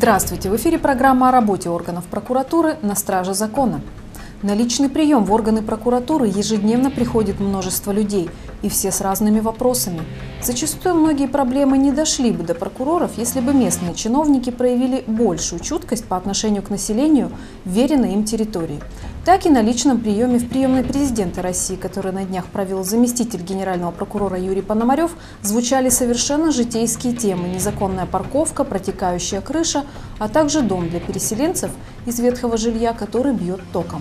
Здравствуйте! В эфире программа о работе органов прокуратуры «На страже закона». На личный прием в органы прокуратуры ежедневно приходит множество людей, и все с разными вопросами. Зачастую многие проблемы не дошли бы до прокуроров, если бы местные чиновники проявили большую чуткость по отношению к населению вверенной им территории. Так и на личном приеме в приемной президента России, который на днях провел заместитель генерального прокурора Юрий Пономарев, звучали совершенно житейские темы: незаконная парковка, протекающая крыша, а также дом для переселенцев из ветхого жилья, который бьет током.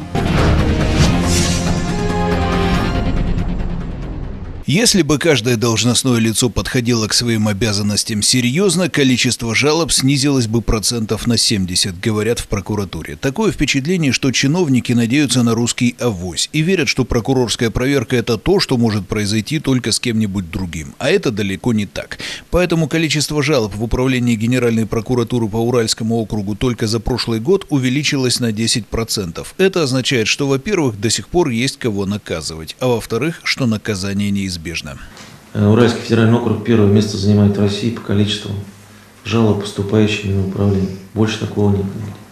Если бы каждое должностное лицо подходило к своим обязанностям серьезно, количество жалоб снизилось бы процентов на 70, говорят в прокуратуре. Такое впечатление, что чиновники надеются на русский авось и верят, что прокурорская проверка – это то, что может произойти только с кем-нибудь другим. А это далеко не так. Поэтому количество жалоб в управлении Генеральной прокуратуры по Уральскому округу только за прошлый год увеличилось на 10%. Это означает, что, во-первых, до сих пор есть кого наказывать, а во-вторых, что наказание неизбежно. Уральский федеральный округ первое место занимает в России по количеству жалоб, поступающих в управление. Больше такого нет.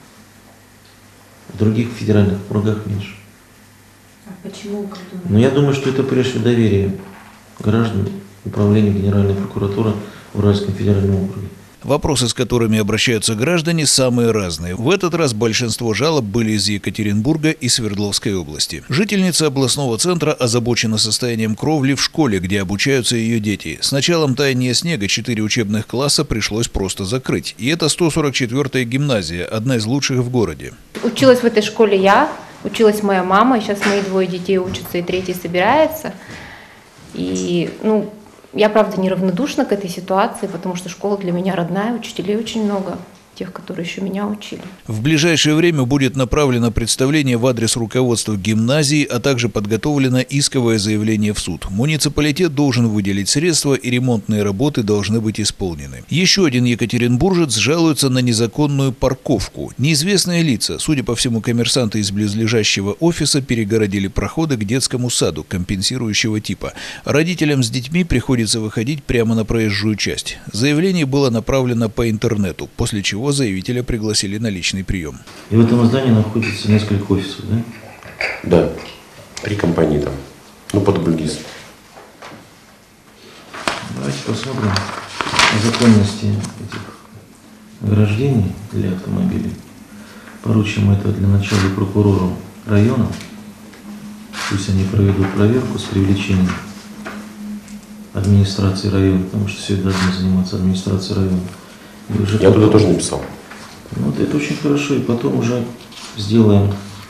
В других федеральных округах меньше. А почему? Я думаю, что это прежде всего доверие граждан управлению Генеральной прокуратуры в Уральском федеральном округе. Вопросы, с которыми обращаются граждане, самые разные. В этот раз большинство жалоб были из Екатеринбурга и Свердловской области. Жительница областного центра озабочена состоянием кровли в школе, где обучаются ее дети. С началом таяния снега 4 учебных класса пришлось просто закрыть. И это 144-я гимназия, одна из лучших в городе. Училась в этой школе я, училась моя мама, и сейчас мои двое детей учатся, и третий собирается. И, я, правда, неравнодушна к этой ситуации, потому что школа для меня родная, учителей очень много, тех, которые еще меня учили. В ближайшее время будет направлено представление в адрес руководства гимназии, а также подготовлено исковое заявление в суд. Муниципалитет должен выделить средства, и ремонтные работы должны быть исполнены. Еще один екатеринбуржец жалуется на незаконную парковку. Неизвестные лица, судя по всему, коммерсанты из близлежащего офиса, перегородили проходы к детскому саду компенсирующего типа. Родителям с детьми приходится выходить прямо на проезжую часть. Заявление было направлено по интернету, после чего заявителя пригласили на личный прием. И в этом здании находится несколько офисов, да? Да, 3 компании там, под Бульгиз. Давайте посмотрим о законности этих ограждений для автомобилей. Поручим это для начала прокурору района. Пусть они проведут проверку с привлечением администрации района, потому что все это должна заниматься администрация района. Я туда тоже написал. Это очень хорошо, и потом уже сделаем,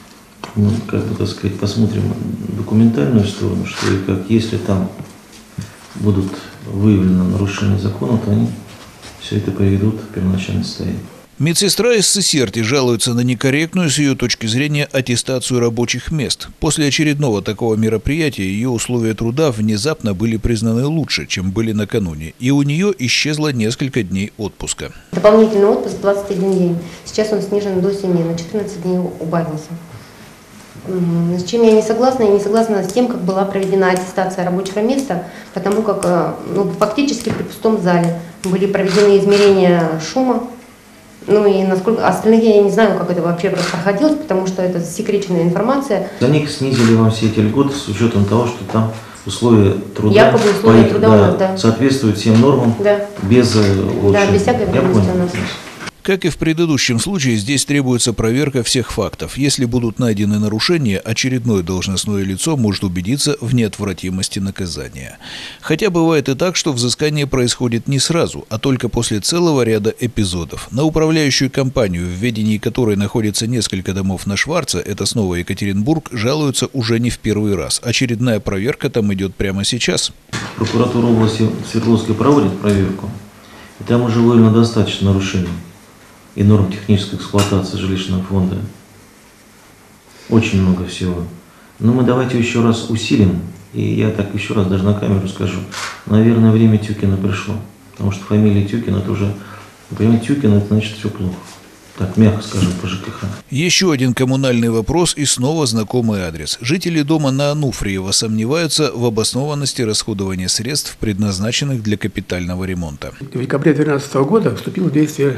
посмотрим документальную сторону, что и как. Если там будут выявлены нарушения закона, то они все это приведут в первоначальное состояние. Медсестра из Сысерти жалуется на некорректную, с ее точки зрения, аттестацию рабочих мест. После очередного такого мероприятия ее условия труда внезапно были признаны лучше, чем были накануне, и у нее исчезло несколько дней отпуска. Дополнительный отпуск 21 день. Сейчас он снижен до 7, на 14 дней убавился. С чем я не согласна? Я не согласна с тем, как была проведена аттестация рабочего места, потому как фактически при пустом зале были проведены измерения шума. И насколько остальных я не знаю, как это вообще проходилось, потому что это засекреченная информация. За них снизили вам все эти льготы с учетом того, что там условия труда, соответствуют всем нормам, без улучшения. Да, без всякой вредности у нас. Как и в предыдущем случае, здесь требуется проверка всех фактов. Если будут найдены нарушения, очередное должностное лицо может убедиться в неотвратимости наказания. Хотя бывает и так, что взыскание происходит не сразу, а только после целого ряда эпизодов. На управляющую компанию, в ведении которой находится несколько домов на Шварца, это снова Екатеринбург, жалуются уже не в первый раз. Очередная проверка там идет прямо сейчас. Прокуратура области Свердловской проводит проверку, и там уже выявлено достаточно нарушений и норм технической эксплуатации жилищного фонда. Очень много всего. Но мы давайте еще раз усилим, и я так еще раз даже на камеру скажу. Наверное, время Тюкина пришло, потому что фамилия Тюкина, это уже, понимаете, Тюкина, это значит все плохо. Так, мягко скажем, по ЖКХ. Еще один коммунальный вопрос и снова знакомый адрес. Жители дома на Ануфриева сомневаются в обоснованности расходования средств, предназначенных для капитального ремонта. В декабре 2012 года вступил в действие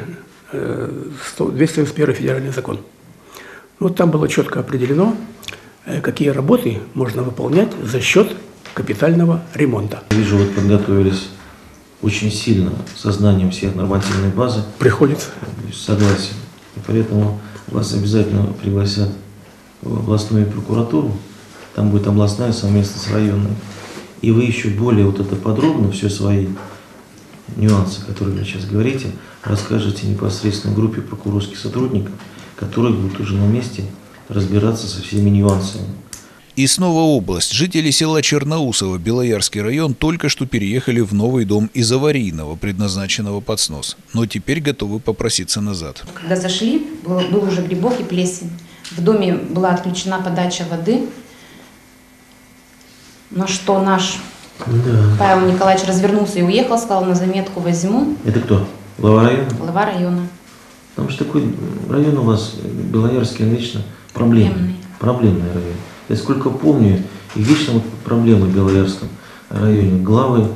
291 федеральный закон. Вот там было четко определено, какие работы можно выполнять за счет капитального ремонта. Вижу, вот подготовились очень сильно сознанием всех нормативной базы. Приходится. Согласен. И поэтому вас обязательно пригласят в областную прокуратуру. Там будет областная совместно с районной. И вы еще более вот это подробно, все свои нюансы, которые вы сейчас говорите, расскажете непосредственно группе прокурорских сотрудников, которые будут уже на месте разбираться со всеми нюансами. И снова область. Жители села Черноусово, Белоярский район, только что переехали в новый дом из аварийного, предназначенного под снос. Но теперь готовы попроситься назад. Когда зашли, был уже грибок и плесень. В доме была отключена подача воды, на что наш Павел Николаевич развернулся и уехал, сказал, на заметку возьму. Это кто? Глава района? Глава района. Потому что такой район у вас, Белоярский, он вечно проблемный. Проблемный район. Я сколько помню, и вечно вот проблемы в Белоярском районе. Главы,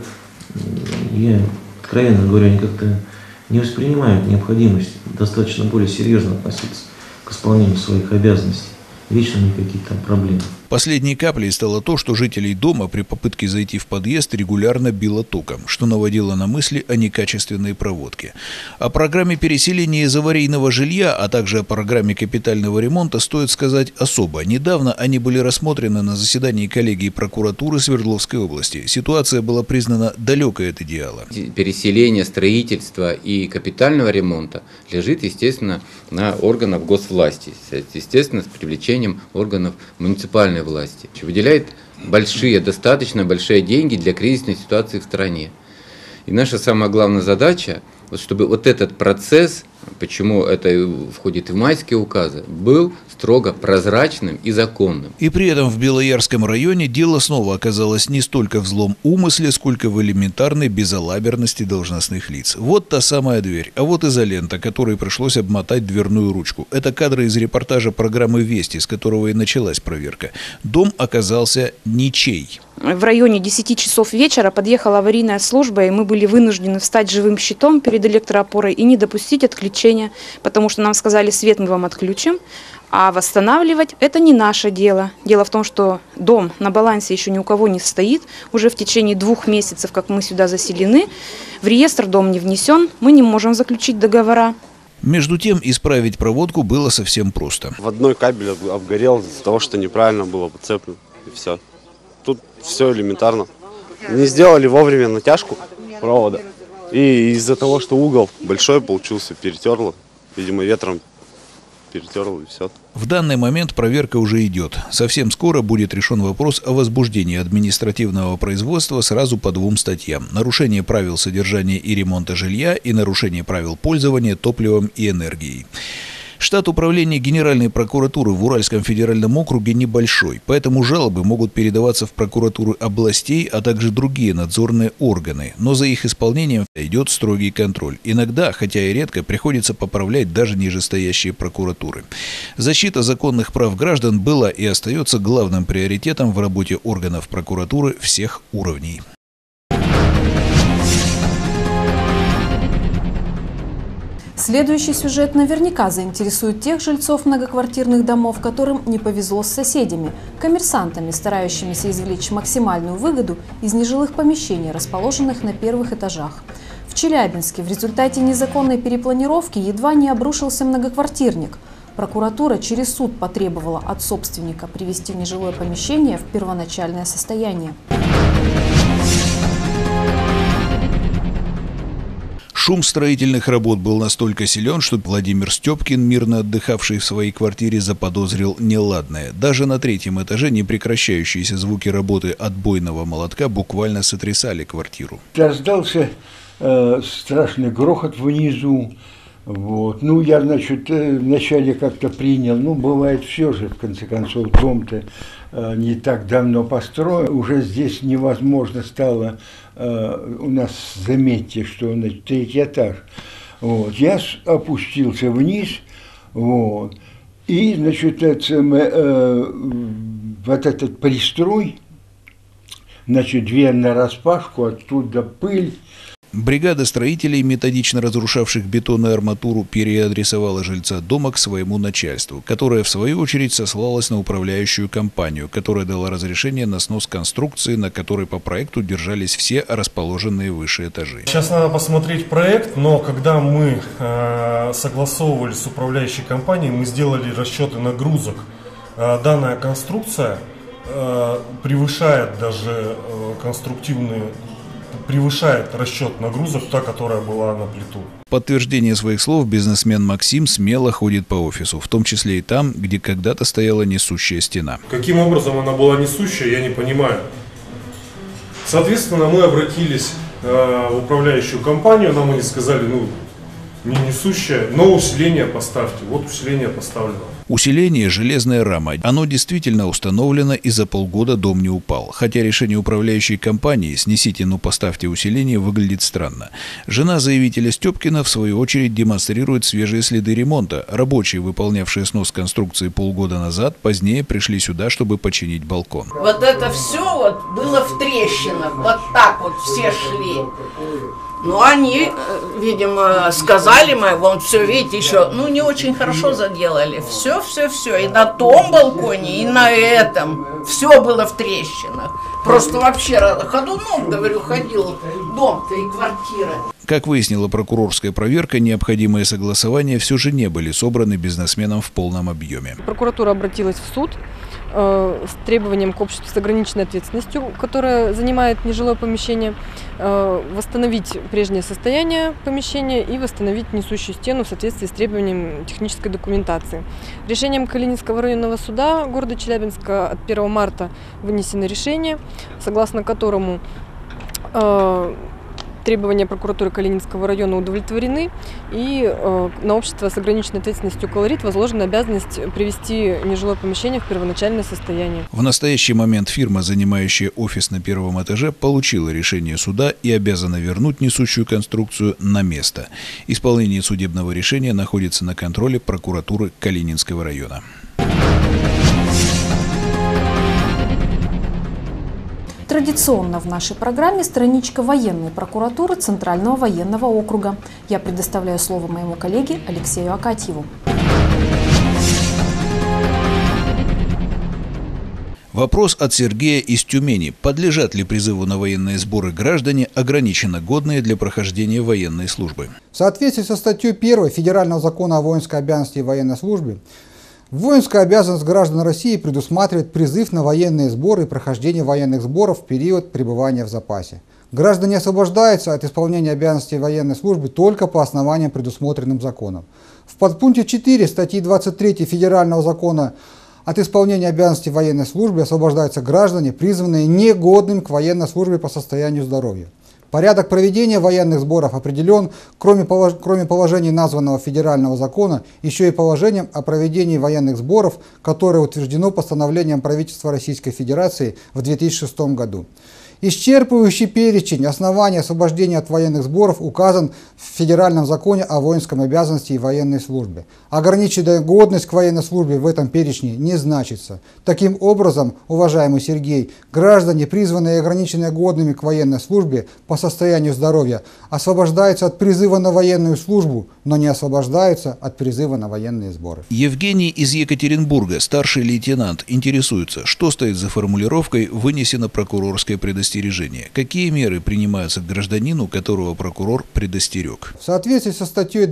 я откровенно говорю, они как-то не воспринимают необходимость достаточно более серьезно относиться к исполнению своих обязанностей. Вечно никаких там проблем. Последней каплей стало то, что жителей дома при попытке зайти в подъезд регулярно било током, что наводило на мысли о некачественной проводке. О программе переселения из аварийного жилья, а также о программе капитального ремонта стоит сказать особо. Недавно они были рассмотрены на заседании коллегии прокуратуры Свердловской области. Ситуация была признана далекой от идеала. Переселение, строительство и капитального ремонта лежит, естественно, на органах госвласти, естественно, с привлечением органов муниципальной власти, выделяет достаточно большие деньги для кризисной ситуации в стране. И наша самая главная задача, чтобы вот этот процесс, почему это входит в майские указы, был строго прозрачным и законным. И при этом в Белоярском районе дело снова оказалось не столько в злом умысле, сколько в элементарной безалаберности должностных лиц. Вот та самая дверь, а вот изолента, которой пришлось обмотать дверную ручку. Это кадры из репортажа программы «Вести», с которого и началась проверка. Дом оказался ничей. В районе 10 часов вечера подъехала аварийная служба, и мы были вынуждены встать живым щитом перед электроопорой и не допустить отключения, потому что нам сказали, свет мы вам отключим, а восстанавливать это не наше дело. Дело в том, что дом на балансе еще ни у кого не стоит, уже в течение 2 месяцев, как мы сюда заселены, в реестр дом не внесен, мы не можем заключить договора. Между тем, исправить проводку было совсем просто. В одной кабель обгорел из-за того, что неправильно было подцеплено, и все. Тут все элементарно. Не сделали вовремя натяжку провода. И из-за того, что угол большой получился, перетерло. Видимо, ветром перетерло, и все. В данный момент проверка уже идет. Совсем скоро будет решен вопрос о возбуждении административного производства сразу по 2 статьям. Нарушение правил содержания и ремонта жилья и нарушение правил пользования топливом и энергией. Штат управления Генеральной прокуратуры в Уральском федеральном округе небольшой, поэтому жалобы могут передаваться в прокуратуры областей, а также другие надзорные органы. Но за их исполнением идет строгий контроль. Иногда, хотя и редко, приходится поправлять даже нижестоящие прокуратуры. Защита законных прав граждан была и остается главным приоритетом в работе органов прокуратуры всех уровней. Следующий сюжет наверняка заинтересует тех жильцов многоквартирных домов, которым не повезло с соседями, коммерсантами, старающимися извлечь максимальную выгоду из нежилых помещений, расположенных на первых этажах. В Челябинске в результате незаконной перепланировки едва не обрушился многоквартирник. Прокуратура через суд потребовала от собственника привести нежилое помещение в первоначальное состояние. Шум строительных работ был настолько силен, что Владимир Степкин, мирно отдыхавший в своей квартире, заподозрил неладное. Даже на 3-м этаже непрекращающиеся звуки работы отбойного молотка буквально сотрясали квартиру. Раздался страшный грохот внизу. Вот. Ну, я, значит, вначале как-то принял, ну, бывает все же, в конце концов, дом-то не так давно построен, уже здесь невозможно стало, у нас, заметьте, что он 3-й этаж, вот. Я опустился вниз, вот, и, значит, вот этот пристрой, значит, дверь нараспашку, оттуда пыль. Бригада строителей, методично разрушавших бетон и арматуру, переадресовала жильца дома к своему начальству, которое в свою очередь сослалось на управляющую компанию, которая дала разрешение на снос конструкции, на которой по проекту держались все расположенные выше этажи. Сейчас надо посмотреть проект, но когда мы согласовывали с управляющей компанией, мы сделали расчеты нагрузок. Данная конструкция превышает даже превышает расчет нагрузок, та, которая была на плиту. В подтверждение своих слов бизнесмен Максим смело ходит по офису, в том числе и там, где когда-то стояла несущая стена. Каким образом она была несущая, я не понимаю. Соответственно, мы обратились в управляющую компанию, нам они сказали, не несущая, но усиление поставьте. Вот усиление поставлено. Усиление – железная рама. Оно действительно установлено, и за полгода дом не упал. Хотя решение управляющей компании «снесите, но поставьте усиление» выглядит странно. Жена заявителя Степкина, в свою очередь, демонстрирует свежие следы ремонта. Рабочие, выполнявшие снос конструкции полгода назад, позднее пришли сюда, чтобы починить балкон. Вот это все было в трещинах. Вот так вот все шли. Ну, они, видимо, сказали мы, вон все, видите, еще, не очень хорошо заделали. Все. И на том балконе, и на этом. Все было в трещинах. Просто вообще ходуном, говорю, ходил дом-то и квартира. Как выяснила прокурорская проверка, необходимые согласования все же не были собраны бизнесменом в полном объеме. Прокуратура обратилась в суд с требованием к обществу с ограниченной ответственностью, которое занимает нежилое помещение, восстановить прежнее состояние помещения и восстановить несущую стену в соответствии с требованием технической документации. Решением Калининского районного суда города Челябинска от 1 марта вынесено решение, согласно которому требования прокуратуры Калининского района удовлетворены, и на общество с ограниченной ответственностью «Колорит» возложена обязанность привести нежилое помещение в первоначальное состояние. В настоящий момент фирма, занимающая офис на первом этаже, получила решение суда и обязана вернуть несущую конструкцию на место. Исполнение судебного решения находится на контроле прокуратуры Калининского района. Традиционно в нашей программе страничка военной прокуратуры Центрального военного округа. Я предоставляю слово моему коллеге Алексею Акатьеву. Вопрос от Сергея из Тюмени. Подлежат ли призыву на военные сборы граждане, ограниченно годные для прохождения военной службы? В соответствии со статьей 1 Федерального закона о воинской обязанности и военной службе, воинская обязанность граждан России предусматривает призыв на военные сборы и прохождение военных сборов в период пребывания в запасе. Граждане освобождаются от исполнения обязанностей военной службы только по основаниям, предусмотренным законом. В подпункте 4 статьи 23 Федерального закона от исполнения обязанностей военной службы освобождаются граждане, призванные негодным к военной службе по состоянию здоровья. Порядок проведения военных сборов определен, кроме положений названного федерального закона, еще и положением о проведении военных сборов, которое утверждено постановлением правительства Российской Федерации в 2006 году. Исчерпывающий перечень оснований освобождения от военных сборов указан в Федеральном законе о воинском обязанности и военной службе. Ограниченная годность к военной службе в этом перечне не значится. Таким образом, уважаемый Сергей, граждане, призванные и ограниченные годными к военной службе по состоянию здоровья, освобождаются от призыва на военную службу, но не освобождаются от призыва на военные сборы. Евгений из Екатеринбурга, старший лейтенант, интересуется, что стоит за формулировкой «вынесено прокурорское предостережение». Какие меры принимаются к гражданину, которого прокурор предостерег? В соответствии со статьей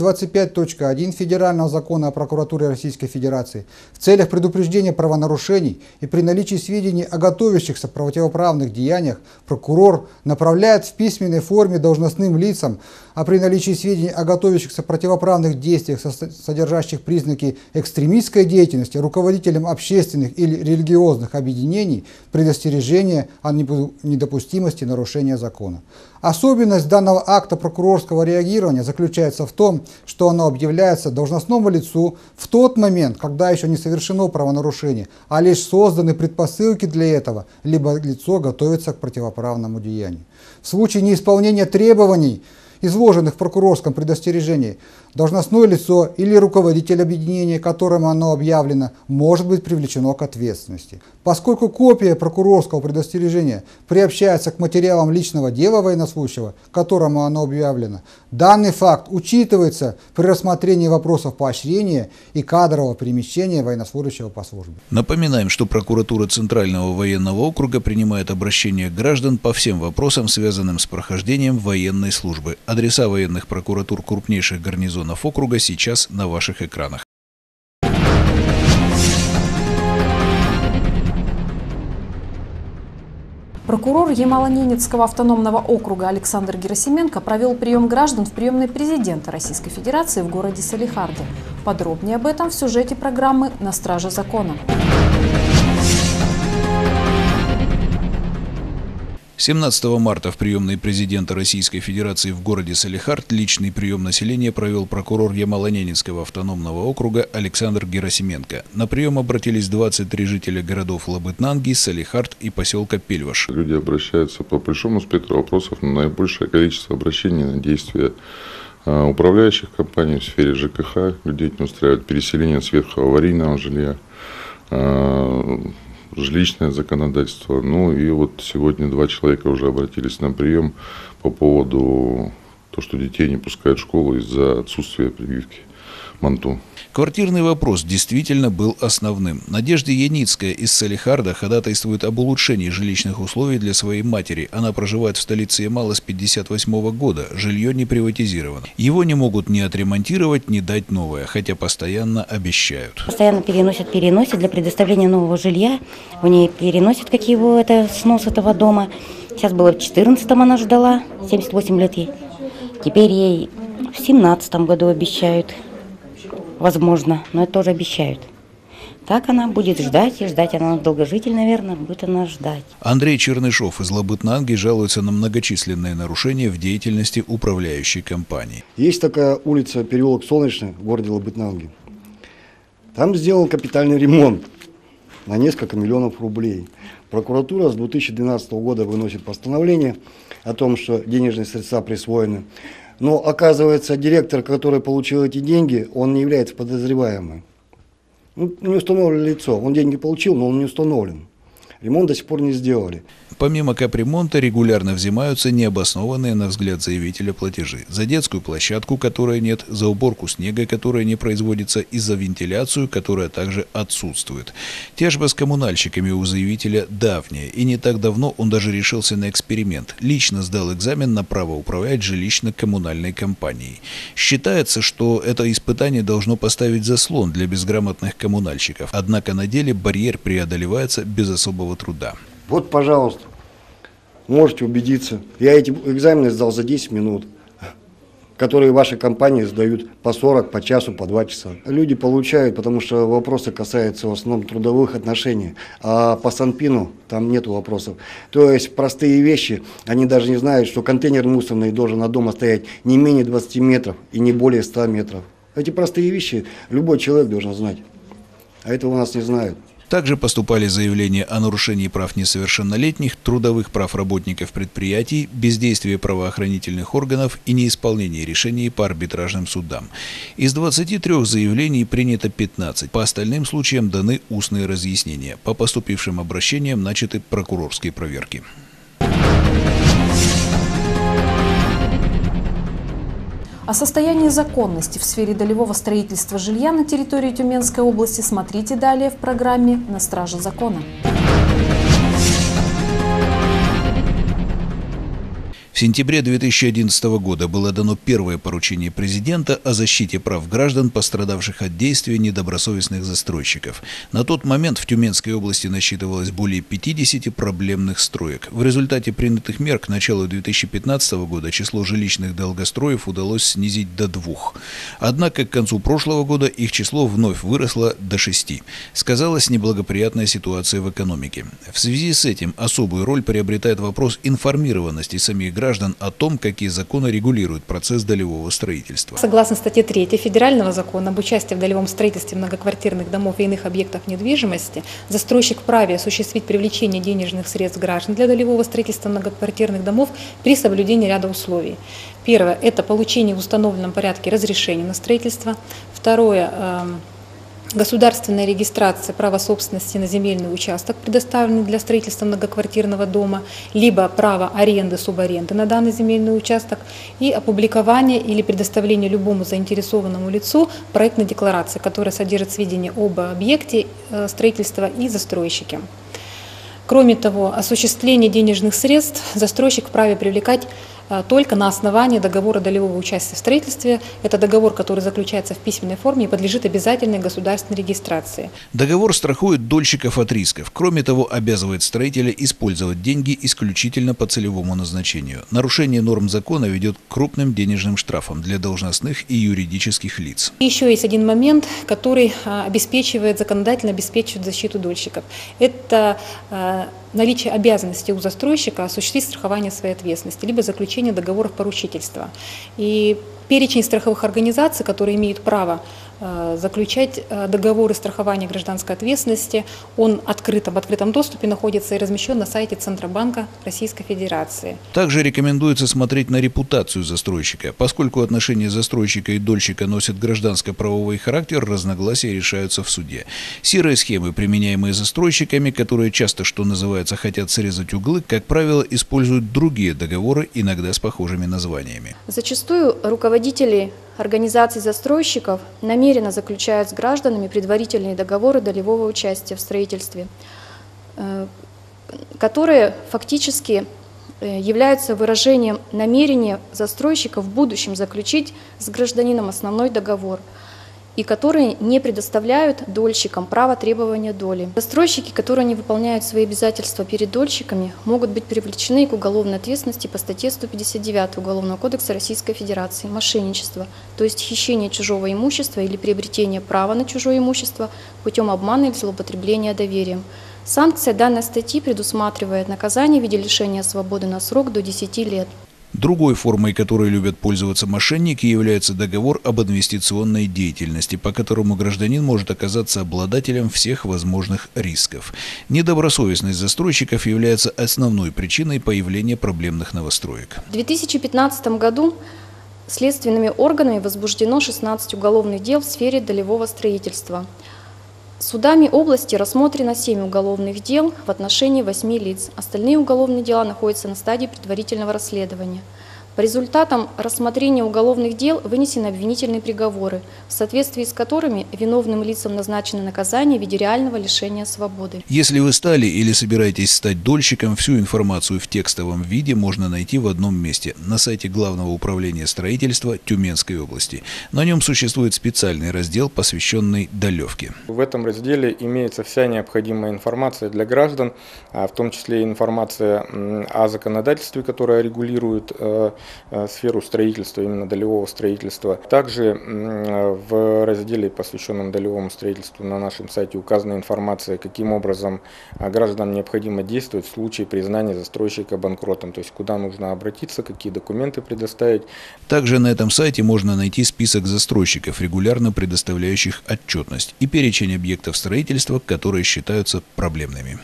25.1 Федерального закона о прокуратуре Российской Федерации в целях предупреждения правонарушений и при наличии сведений о готовящихся противоправных деяниях прокурор направляет в письменной форме должностным лицам, а при наличии сведений о готовящихся противоправных действиях, содержащих признаки экстремистской деятельности, руководителям общественных или религиозных объединений предостережение о недопустимости нарушения закона. Особенность данного акта прокурорского реагирования заключается в том, что оно объявляется должностному лицу в тот момент, когда еще не совершено правонарушение, а лишь созданы предпосылки для этого, либо лицо готовится к противоправному деянию. В случае неисполнения требований изложенных в прокурорском предостережении, должностное лицо или руководитель объединения, которым оно объявлено, может быть привлечено к ответственности. Поскольку копия прокурорского предостережения приобщается к материалам личного дела военнослужащего, которому оно объявлено, данный факт учитывается при рассмотрении вопросов поощрения и кадрового перемещения военнослужащего по службе. Напоминаем, что прокуратура Центрального военного округа принимает обращения граждан по всем вопросам, связанным с прохождением военной службы. Адреса военных прокуратур крупнейших гарнизонов округа сейчас на ваших экранах. Прокурор Ямало-Ненецкого автономного округа Александр Герасименко провел прием граждан в приемной президента Российской Федерации в городе Салихарде. Подробнее об этом в сюжете программы «На страже закона». 17 марта в приемной президента Российской Федерации в городе Салихард личный прием населения провел прокурор Ямало-Ненецкого автономного округа Александр Герасименко. На прием обратились 23 жителя городов Лабытнанги, Салихард и поселка Пельваш. Люди обращаются по большому спектру вопросов, но наибольшее количество обращений на действия управляющих компаний в сфере ЖКХ. Людей не устраивает переселение сверхаварийного жилья, жилищное законодательство. Ну и вот сегодня 2 человека уже обратились на прием по поводу того, что детей не пускают в школу из-за отсутствия прививки МАНТУ. Квартирный вопрос действительно был основным. Надежда Яницкая из Салихарда ходатайствует об улучшении жилищных условий для своей матери. Она проживает в столице Ямала с 1958 года. Жилье не приватизировано. Его не могут ни отремонтировать, ни дать новое, хотя постоянно обещают. Постоянно переносят для предоставления нового жилья. У нее переносят, как его снос этого дома. Сейчас было в 14-м она ждала, 78 лет ей. Теперь ей в 17-м году обещают. Возможно, но это тоже обещают. Так она будет ждать, и ждать она долгожитель, наверное, будет она ждать. Андрей Чернышов из Лабытнанги жалуется на многочисленные нарушения в деятельности управляющей компании. Есть такая улица, переулок Солнечный в городе Лабытнанги. Там сделан капитальный ремонт на несколько миллионов рублей. Прокуратура с 2012 года выносит постановление о том, что денежные средства присвоены. Но оказывается, директор, который получил эти деньги, он не является подозреваемым. Ну, не установлено лицо. Он деньги получил, но он не установлен. Ремонт до сих пор не сделали. Помимо капремонта регулярно взимаются необоснованные, на взгляд заявителя, платежи. За детскую площадку, которой нет, за уборку снега, которая не производится, и за вентиляцию, которая также отсутствует. Тяжба с коммунальщиками у заявителя давняя, и не так давно он даже решился на эксперимент. Лично сдал экзамен на право управлять жилищно-коммунальной компанией. Считается, что это испытание должно поставить заслон для безграмотных коммунальщиков. Однако на деле барьер преодолевается без особого труда. Вот, пожалуйста, можете убедиться. Я эти экзамены сдал за 10 минут, которые ваши компании сдают по 40, по часу, по 2 часа. Люди получают, потому что вопросы касаются в основном трудовых отношений, а по Санпину там нет вопросов. То есть простые вещи, они даже не знают, что контейнер мусорный должен от дома стоять не менее 20 метров и не более 100 метров. Эти простые вещи любой человек должен знать, а этого у нас не знают. Также поступали заявления о нарушении прав несовершеннолетних, трудовых прав работников предприятий, бездействии правоохранительных органов и неисполнении решений по арбитражным судам. Из 23 заявлений принято 15. По остальным случаям даны устные разъяснения. По поступившим обращениям начаты прокурорские проверки. О состоянии законности в сфере долевого строительства жилья на территории Тюменской области смотрите далее в программе «На страже закона». В сентябре 2011 года было дано первое поручение президента о защите прав граждан, пострадавших от действия недобросовестных застройщиков. На тот момент в Тюменской области насчитывалось более 50 проблемных строек. В результате принятых мер к началу 2015 года число жилищных долгостроев удалось снизить до 2. Однако к концу прошлого года их число вновь выросло до 6. Сказалась неблагоприятная ситуация в экономике. В связи с этим особую роль приобретает вопрос информированности самих граждан граждан о том, какие законы регулируют процесс долевого строительства. Согласно статье 3 Федерального закона об участии в долевом строительстве многоквартирных домов и иных объектов недвижимости, застройщик вправе осуществить привлечение денежных средств граждан для долевого строительства многоквартирных домов при соблюдении ряда условий. Первое – это получение в установленном порядке разрешения на строительство. Второе – государственная регистрация права собственности на земельный участок, предоставленный для строительства многоквартирного дома, либо право аренды, субаренды на данный земельный участок, и опубликование или предоставление любому заинтересованному лицу проектной декларации, которая содержит сведения об объекте строительства и застройщике. Кроме того, осуществление денежных средств застройщик вправе привлекать только на основании договора долевого участия в строительстве. Это договор, который заключается в письменной форме и подлежит обязательной государственной регистрации. Договор страхует дольщиков от рисков. Кроме того, обязывает строителя использовать деньги исключительно по целевому назначению. Нарушение норм закона ведет к крупным денежным штрафам для должностных и юридических лиц. Еще есть один момент, который законодательно обеспечивает защиту дольщиков. Это наличие обязанности у застройщика осуществить страхование своей ответственности, либо заключение договоров поручительства. И перечень страховых организаций, которые имеют право заключать договоры страхования гражданской ответственности, он в открытом доступе находится и размещен на сайте Центробанка Российской Федерации. Также рекомендуется смотреть на репутацию застройщика. Поскольку отношения застройщика и дольщика носят гражданско-правовой характер, разногласия решаются в суде. Серые схемы, применяемые застройщиками, которые часто, что называется, хотят срезать углы, как правило, используют другие договоры, иногда с похожими названиями. Зачастую руководители организаций застройщиков намеренно заключают с гражданами предварительные договоры долевого участия в строительстве, которые фактически являются выражением намерения застройщика в будущем заключить с гражданином основной договор, и которые не предоставляют дольщикам право требования доли. Застройщики, которые не выполняют свои обязательства перед дольщиками, могут быть привлечены к уголовной ответственности по статье 159 Уголовного кодекса Российской Федерации «Мошенничество», то есть хищение чужого имущества или приобретение права на чужое имущество путем обмана или злоупотребления доверием. Санкция данной статьи предусматривает наказание в виде лишения свободы на срок до 10 лет. Другой формой, которой любят пользоваться мошенники, является договор об инвестиционной деятельности, по которому гражданин может оказаться обладателем всех возможных рисков. Недобросовестность застройщиков является основной причиной появления проблемных новостроек. В 2015 году следственными органами возбуждено 16 уголовных дел в сфере долевого строительства. Судами области рассмотрено 7 уголовных дел в отношении 8 лиц. Остальные уголовные дела находятся на стадии предварительного расследования. По результатам рассмотрения уголовных дел вынесены обвинительные приговоры, в соответствии с которыми виновным лицам назначено наказание в виде реального лишения свободы. Если вы стали или собираетесь стать дольщиком, всю информацию в текстовом виде можно найти в одном месте – на сайте Главного управления строительства Тюменской области. На нем существует специальный раздел, посвященный долевке. В этом разделе имеется вся необходимая информация для граждан, в том числе информация о законодательстве, которое регулирует сферу строительства, именно долевого строительства. Также в разделе, посвященном долевому строительству, на нашем сайте указана информация, каким образом гражданам необходимо действовать в случае признания застройщика банкротом, то есть куда нужно обратиться, какие документы предоставить. Также на этом сайте можно найти список застройщиков, регулярно предоставляющих отчетность, и перечень объектов строительства, которые считаются проблемными.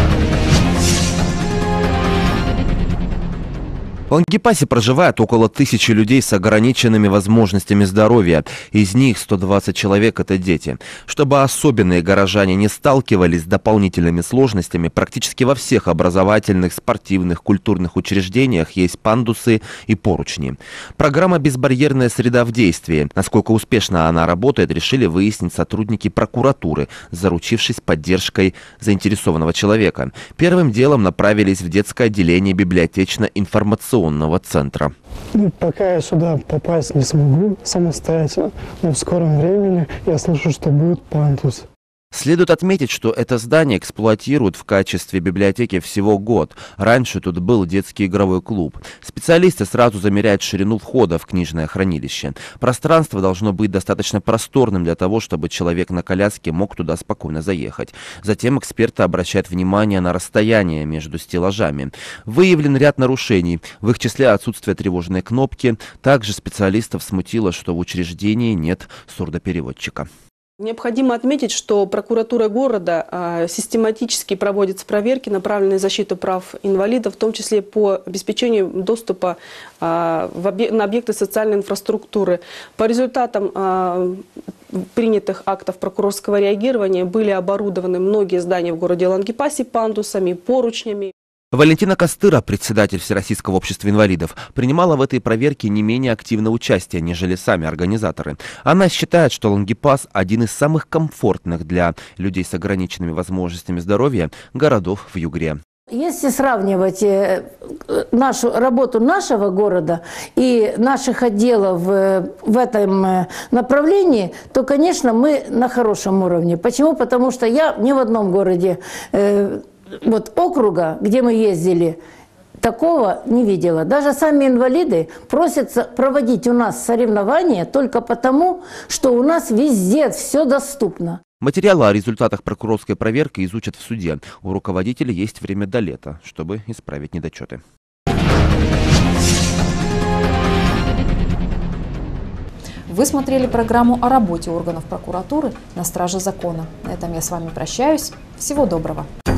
В Лангепасе проживает около 1000 людей с ограниченными возможностями здоровья. Из них 120 человек – это дети. Чтобы особенные горожане не сталкивались с дополнительными сложностями, практически во всех образовательных, спортивных, культурных учреждениях есть пандусы и поручни. Программа «Безбарьерная среда в действии». Насколько успешно она работает, решили выяснить сотрудники прокуратуры, заручившись поддержкой заинтересованного человека. Первым делом направились в детское отделение библиотечно-информационного центра. Пока я сюда попасть не смогу самостоятельно, но в скором времени я слышу, что будет пандус. Следует отметить, что это здание эксплуатируют в качестве библиотеки всего год. Раньше тут был детский игровой клуб. Специалисты сразу замеряют ширину входа в книжное хранилище. Пространство должно быть достаточно просторным для того, чтобы человек на коляске мог туда спокойно заехать. Затем эксперты обращают внимание на расстояние между стеллажами. Выявлен ряд нарушений, в их числе отсутствие тревожной кнопки. Также специалистов смутило, что в учреждении нет сурдопереводчика. Необходимо отметить, что прокуратура города систематически проводит проверки, направленные на защиту прав инвалидов, в том числе по обеспечению доступа на объекты социальной инфраструктуры. По результатам принятых актов прокурорского реагирования были оборудованы многие здания в городе Лангепасе пандусами, поручнями. Валентина Костыра, председатель Всероссийского общества инвалидов, принимала в этой проверке не менее активное участие, нежели сами организаторы. Она считает, что Лангепас – один из самых комфортных для людей с ограниченными возможностями здоровья городов в Югре. Если сравнивать работу нашего города и наших отделов в этом направлении, то, конечно, мы на хорошем уровне. Почему? Потому что я ни в одном городе округа, где мы ездили, такого не видела. Даже сами инвалиды просятся проводить у нас соревнования только потому, что у нас везде все доступно. Материалы о результатах прокурорской проверки изучат в суде. У руководителей есть время до лета, чтобы исправить недочеты. Вы смотрели программу о работе органов прокуратуры на страже закона. На этом я с вами прощаюсь. Всего доброго.